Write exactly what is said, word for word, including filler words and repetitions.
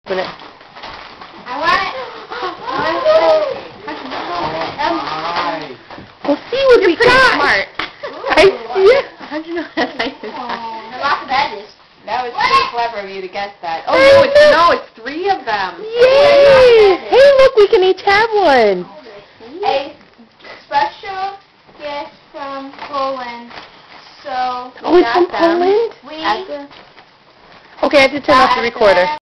Open it. I want it. Well, see what we got. Smart. I see it. How'd you know that? There's lots of edges. That was pretty clever of you to guess that. Oh, I no, it's, know. no, it's three of them. Yay! Hey, look, we can each have one. A special gift from Poland. So Oh, it's from got them. Poland? We Okay, I have to turn off the recorder.